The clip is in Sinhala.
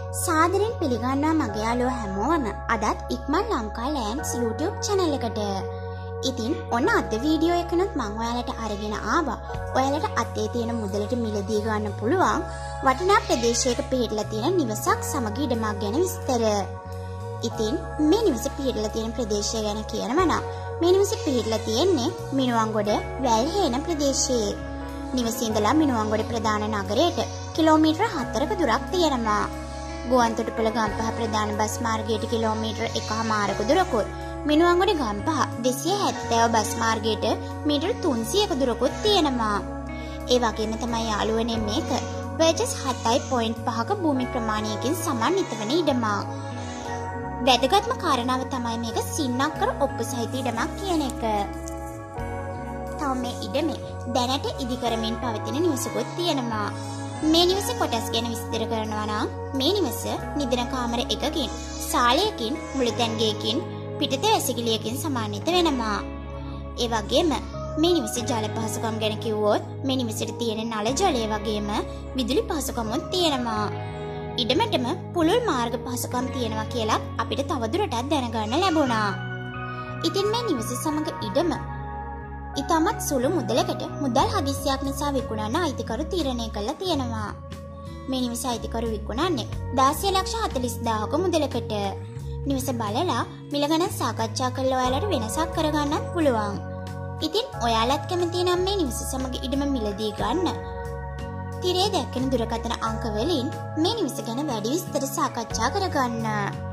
සාදරයෙන් පිළිගන්නවා මගේ යාළුවෝ හැමෝම අදත් ඉක්මන් ලංකා ලෑන්ඩ්ස් YouTube channel එකට. ඉතින් ඔන්න අද වීඩියෝ එකනොත් මම ඔයාලට අරගෙන ආවා. ඔයාලට අතේ තියෙන මුදලට මිලදී ගන්න පුළුවන් වටිනා ප්‍රදේශයක පිහිටලා තියෙන නිවසක් සමග ඉඩමක් ගැන විස්තර. ඉතින් මේ නිවස පිහිටලා තියෙන ප්‍රදේශය ගැන කියනවා නම් මේ නිවස පිහිටලා තියෙන්නේ මිනුවන්ගොඩ වැල්හේන ප්‍රදේශයේ. නිවසේ ඉඳලා මිනුවන්ගොඩ ප්‍රධාන නගරයට කිලෝමීටර් 4ක දුරක් තියෙනවා. ගුවන්තොටුපළ ගම්පහ ප්‍රධාන බස් මාර්ගයට කිලෝමීටර් 1.5ක දුරකුත් මිනුවන්ගොඩ ගම්පහ 270 බස් මාර්ගයට මීටර් 300ක දුරකුත් තියෙනවා. ඒ වගේම තමයි යාළුවනේ මේක පර්චස් 7.5ක භූමි ප්‍රමාණයකින් සමන්විත වෙන ඉඩමක්. වැදගත්ම කාරණාව තමයි මේක සින්නක්කර ඔප්පු සහිත ඉඩමක් කියන එක. තව මේ ඉඩමේ දැනට ඉදිකරමින් පවතින නිවසකුත් තියෙනවා. මේ නිවස කොටස් ගැන විස්තර කරනවා නම් මේ නිවස නිදන කාමර එකකින්, සාලයකින්, මුළුතැන් ගෙයකින්, පිටත වැසිකිළියකින් සමන්විත වෙනවා. ඒ වගේම මේ නිවසේ ජල පහසුකම් ගැන කිව්වොත් මේ නිවසේට තියෙන නල ජලය වගේම විදුලි පහසුකමුත් තියෙනවා. ඉඩමටම පුළුල් මාර්ග පහසුකම් තියෙනවා කියලා අපිට තවදුරටත් දැනගන්න ලැබුණා. ඉතින් මේ නිවස සමග ඉඩම ඉතාමත් සුළු මුදලකට මුදල් හදිස්සියක් නිසා විකුණන්න අයිතිකරු තීරණය කළා තියෙනවා. මේ නිවස අයිතිකරු විකුණන්නේ 16,40,000ක මුදලකට. නිවස බලලා මිල ගණන් සාකච්ඡා කරලා ඔයාලට වෙනසක් කරගන්නත් පුළුවන්. ඉතින් ඔයාලත් කැමති නම් මේ නිවස සමග ඉඩම මිලදී ගන්න. තිරේ දැක්කෙන දුරකථන අංක වලින් මේ නිවස ගැන වැඩි විස්තර සාකච්ඡා කරගන්න.